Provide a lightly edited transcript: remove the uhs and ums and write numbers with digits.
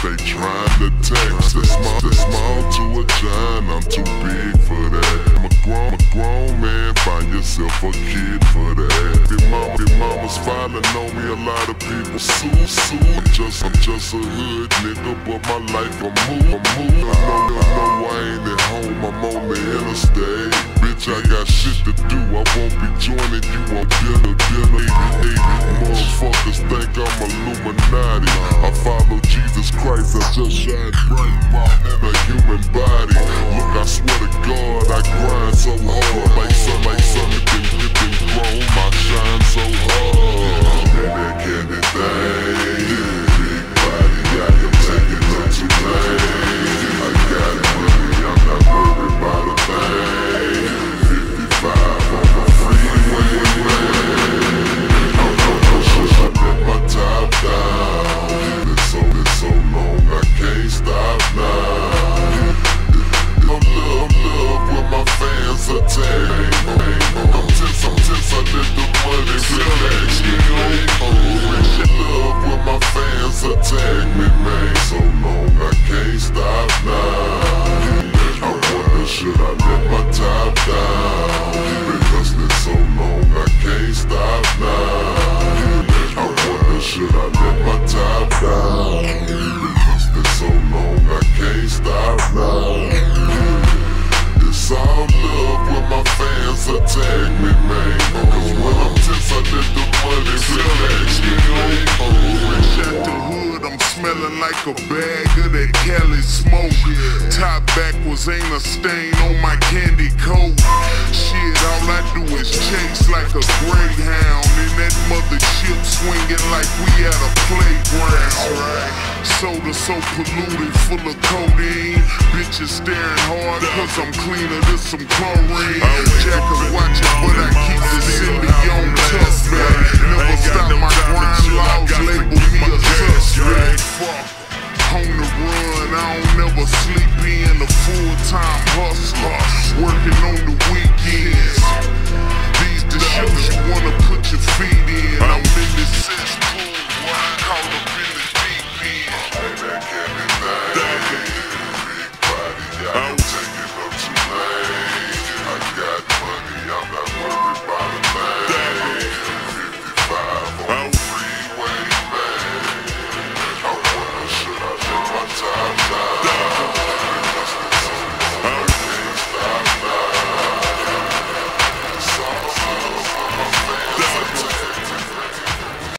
they trying to tax. They small to a giant, I'm too big for that. I'm a grown man, find yourself a kid for that. Your mama's filing on me, a lot of people sue. I'm just a hood nigga, but my life I'm moving. No, I ain't at home, I'm on the interstate. Bitch, I got shit to do, I won't be joining you on dinner. Motherfuckers think I'm Illuminati. I follow Jesus Christ, I just shine bright in a human body. Look, I swear to God, I grind so hard. Like sun that been grown, I shine so hard. That candy thing, big body, got him taking up tonight. I got it, really, I'm not worried about a thing. 55 on the freeway. I let my top down. It's so long, I can't stop now. I'm love with my fans attack. I'm tense, I let the money relax me. Love with my fans attack me, man. So long, I can't stop now. I wonder, should I let my top down? Because it's so long, I can't stop now. I wonder, should I let my top down? Because it's so long, I can't stop now. It's all love when my fans attack me, man. Cause when I'm tense, I let the money relax me, man. Fresh out the hood, I'm smelling like a bag of that Cali smoke. Top backwards, ain't a stain on my candy coat. Shit, all I do is chase like a greyhound. In that mothership swinging like we at a playground. Soda so polluted, full of codeine. Bitches staring hard cause I'm cleaner than some chlorine. Jackers watching but I keep the city